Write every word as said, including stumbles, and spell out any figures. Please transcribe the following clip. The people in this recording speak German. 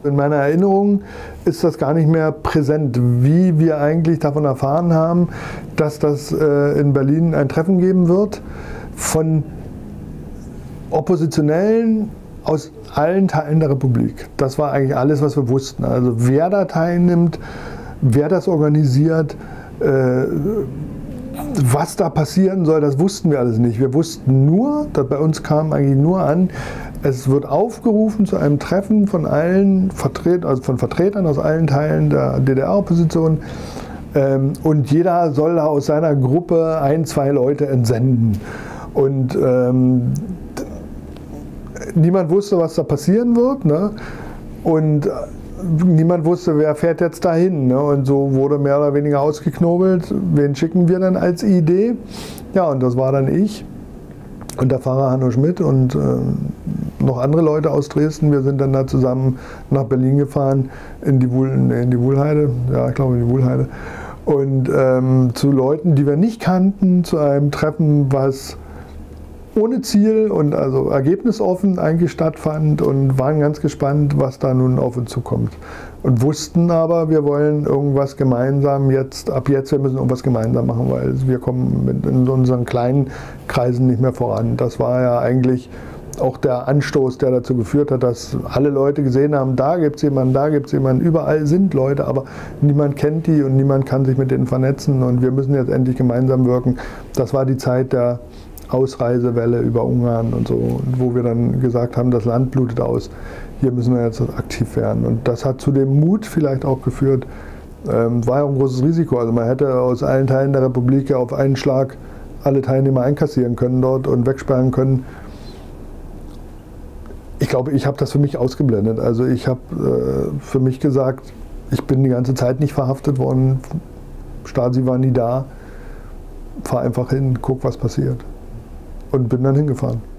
In meiner Erinnerung ist das gar nicht mehr präsent, wie wir eigentlich davon erfahren haben, dass das äh, in Berlin ein Treffen geben wird von Oppositionellen aus allen Teilen der Republik. Das war eigentlich alles, was wir wussten. Also wer da teilnimmt, wer das organisiert, äh, was da passieren soll, das wussten wir alles nicht. Wir wussten nur, dass bei uns kam eigentlich nur an, es wird aufgerufen zu einem Treffen von allen Vertret also von Vertretern aus allen Teilen der D D R-Opposition ähm, und jeder soll da aus seiner Gruppe ein, zwei Leute entsenden. Und ähm, niemand wusste, was da passieren wird, ne? Und niemand wusste, wer fährt jetzt dahin, ne? Und so wurde mehr oder weniger ausgeknobelt, wen schicken wir dann als Idee. Ja, und das war dann ich und der Pfarrer Hanno Schmidt und äh, noch andere Leute aus Dresden. Wir sind dann da zusammen nach Berlin gefahren, in die, Wuhl, in die Wuhlheide, ja, ich glaube in die Wuhlheide. Und ähm, zu Leuten, die wir nicht kannten, zu einem Treffen, was ohne Ziel und also ergebnisoffen eigentlich stattfand, und waren ganz gespannt, was da nun auf uns zukommt. Und wussten aber, wir wollen irgendwas gemeinsam jetzt, ab jetzt, wir müssen irgendwas gemeinsam machen, weil wir kommen mit in unseren kleinen Kreisen nicht mehr voran. Das war ja eigentlich auch der Anstoß, der dazu geführt hat, dass alle Leute gesehen haben, da gibt es jemanden, da gibt es jemanden, überall sind Leute, aber niemand kennt die und niemand kann sich mit denen vernetzen, und wir müssen jetzt endlich gemeinsam wirken. Das war die Zeit der Ausreisewelle über Ungarn und so, wo wir dann gesagt haben, das Land blutet aus, hier müssen wir jetzt aktiv werden. Und das hat zu dem Mut vielleicht auch geführt. Ähm, war ja auch ein großes Risiko. Also man hätte aus allen Teilen der Republik ja auf einen Schlag alle Teilnehmer einkassieren können dort und wegsperren können. Ich glaube, ich habe das für mich ausgeblendet. Also ich habe äh, für mich gesagt, ich bin die ganze Zeit nicht verhaftet worden, Stasi war nie da, fahr einfach hin, guck, was passiert. Und bin dann hingefahren.